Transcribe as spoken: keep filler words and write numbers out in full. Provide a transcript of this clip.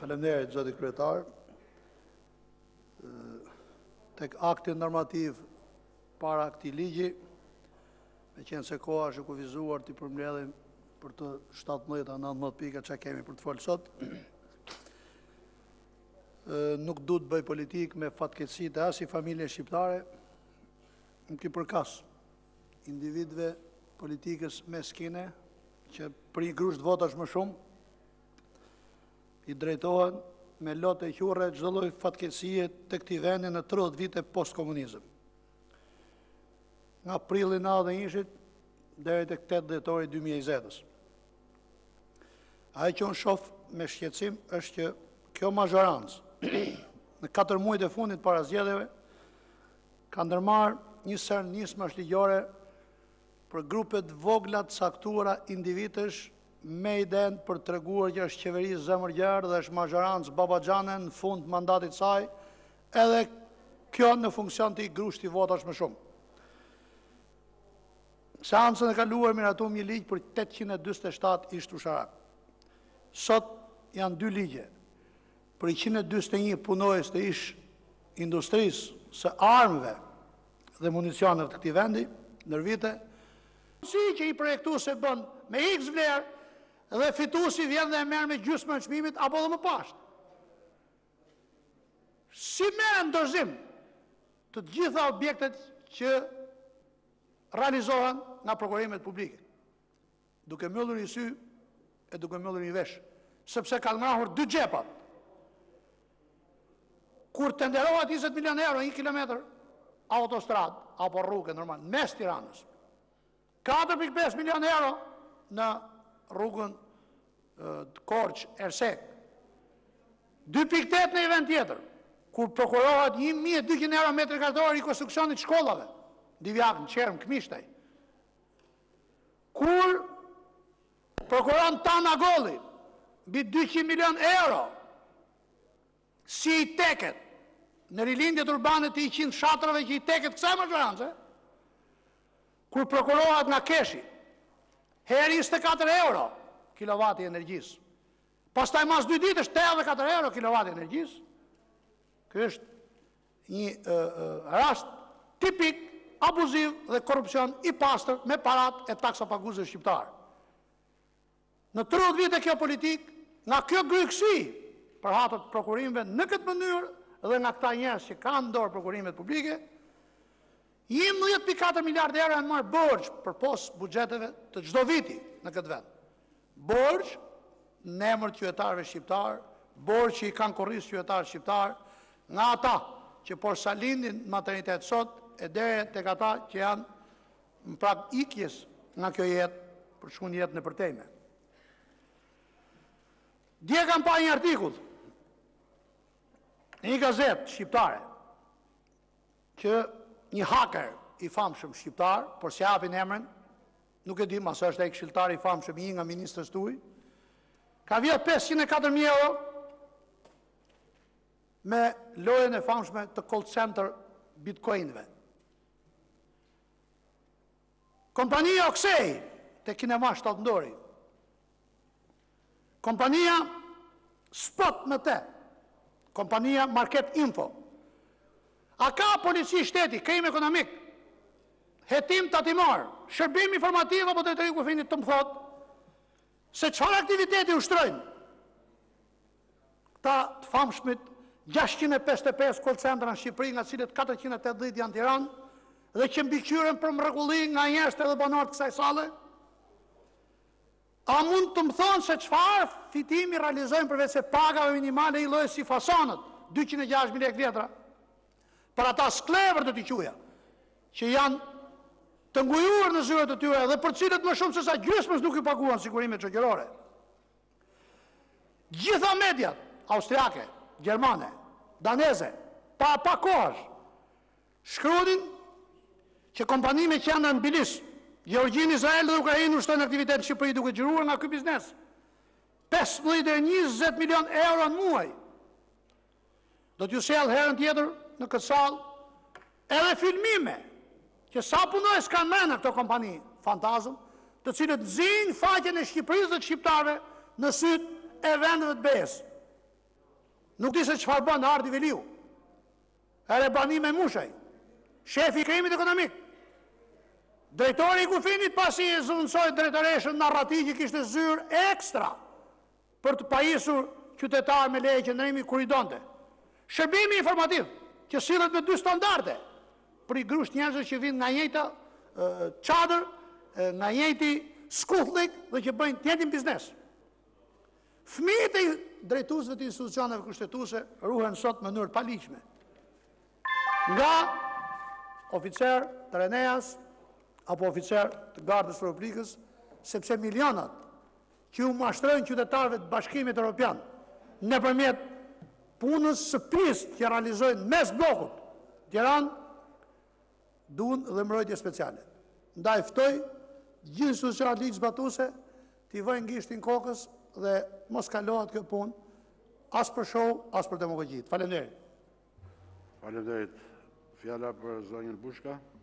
Faleminderit, zoti kryetar. Tek akti normativ para këtij ligji, me qenë se koha është e kufizuar të përmbledhim për të shtatëmbëdhjetë a nëntëmbëdhjetë pika që kemi për të folë sot, nuk du të bëj politik me fatkeqësitë e as i familje shqiptare, në ky përkas individëve politikës meskine që për një grusht votash më shumë i drejtohen me lotë e qurre çdo lloj fatkeqësie të këtij vendi në tridhjetë vite post-komunizëm. Nga prilli nëntëdhjetë e njëzet deri tek tetë dhjetori dy mijë e njëzet. Ajo që unë shoh me shqetësim është që kjo mazhorancë në katër muajt e fundit para zgjedhjeve ka ndërmarrë një sër nismash ligjore për grupe të vogla të caktuara individësh me idenë për të treguar që është qeveri zemër gjerë dhe është mazhorancë babaxhane në fund të mandatit saj, edhe kjo në funksion të i grushti votash më shumë. Seancën e kaluar miratum një ligj për tetëqind e dyzet e shtatë ish usharak. Sot janë dy ligje për njëqind e dyzet e një punojës të ish industrisë së armëve dhe municioneve të këtij vendi ndër vite, si që i projektuesi bën me X vlerë dhe fituesi vjen dhe e merr me gjysmën e çmimit apo edhe më poshtë. Si merren dorëzim të gjitha objektet që realizohen nga prokurimet publike, duke mbyllur një sy e duke mbyllur një vesh, sepse kanë ngrahur dy xhepat. Kur tenderohet njëzet milion euro një kilometër autostradë apo rrugë normal mes Tiranës, katër pikë pesë milion euro në rrugën Korçë-Ersek, dy pikë tetë në event tjetër, kur prokurohet një mijë e dyqind euro metri katror i konstruksionit shkollave, Divjak, në Qerm, Këmishtej. Kur prokuron Tana Golli, mbi dyqind milion euro, si i teket, në rilindjet urbane të i qind fshatrave që i teket kësaj mazhorancë, kur prokurohet nga Keshi, herë njëzet e katër euro kilovati energjisë. Pastaj mas dy ditësh tetëdhjetë e katër euro kilovati energjisë. Ky është një uh, uh, rast tipik abuziv dhe korrupsion i pastër me parat e taksa paguesve shqiptar. Në tridhjetë vite kjo politik, nga kjo gryksi për hatët prokurimeve në këtë mënyrë dhe nga këta njerëz që kanë në dorë prokurimet publike, njëmbëdhjetë pikë katër miliardë euro janë marrë borxh përpos buxheteve të çdo viti në këtë vend. Borxh në emër të qytetarëve shqiptar, borxh që i kanë korrisë qytetarët shqiptar, nga ata që porsa lindin në maternitet sot e deri tek ata që janë në prag ikjes nga kjo jetë për shkuën jetë në përtejme. Dje kam pa një artikull në një gazetë shqiptare që një haker i famshëm shqiptar, por se japin emrin, nuk e di, mas është ai këshilltar i famshëm i një nga ministrës tuaj, ka vjedhur pesëqind e katër mijë euro me lojën e famshme të call center bitcoinëve. Kompania Oksej te kinema shtatëndori. Kompania Spot më te. Kompania Market Info. A ka polici shteti, krim ekonomik, hetim tatimar, shërbim informativ apo të të riku finit të më thot, se çfarë aktiviteti ushtrojnë ta të famshmit gjashtëqind e pesëdhjetë e pesë call centra në Shqipëri, nga cilët katërqind e tetëdhjetë janë Tiranë, dhe që mbikëqyren për mrekulli nga njerëzit edhe banorët kësaj sale? A mund të më thonë se çfarë fitimi realizojnë përveç se pagave minimale i llojit si fasonët, dyqind e gjashtëdhjetë mijë lekë vjetra? Për ata sklever të t'i quja, që janë të ngujuar në zyrat të tyre dhe për cilët më shumë se sa gjysmës nuk i paguan sigurimet shoqërore. Gjitha mediat austriake, gjermane, daneze, pa pa kohash, shkruanin që kompanive që janë në Tbilis, Gjeorgjin, Izrael dhe Ukrainë ushtojnë aktivitet në Shqipëri duke xhiruar nga ky biznes pesëmbëdhjetë deri njëzet milion euro në muaj. Do t'ju sjell herën tjetër në këtë sallë edhe filmime që sa punojës kanë mërë në këto kompani fantazëm, të cilët nxjinin faqen e Shqipërisë dhe të shqiptarëve në sytë e vendeve të besë. Nuk di se çfarë bën Ardi Veliu. Ere bani me mushaj. Shefi i krimit ekonomik. Drejtori i kufinit pasi e zëvendësoi drejtoreshën narrativ që kishte zyrë ekstra për të pajisur qytetar me leje qendrimi kur i donte. Shërbimi informativ që sillet me dy standarde për i grusht njerëzve që vinë nga njëjta çadër, nga njëjti skulllik dhe që bëjnë të njëjtin biznes. Fëmijët e drejtuesve të institucioneve kushtetuese ruhen sot në mënyrë paligjshme. Nga oficer të Reneas apo oficer të Gardës Republikës, sepse milionat që u mashtrojnë qytetarëve të Bashkimit Evropian nëpërmjet punës së pistë që realizojnë mes bllokut Tiranë duan dhe mbrojtje speciale. Ndaj ftoj gjithë institucionat ligj zbatuese t'i vëjnë gishtin kokës dhe mos kalohet kjo punë as për show, as për demagogjit. Faleminderit. Faleminderit. Fjala për zonjën Bushka.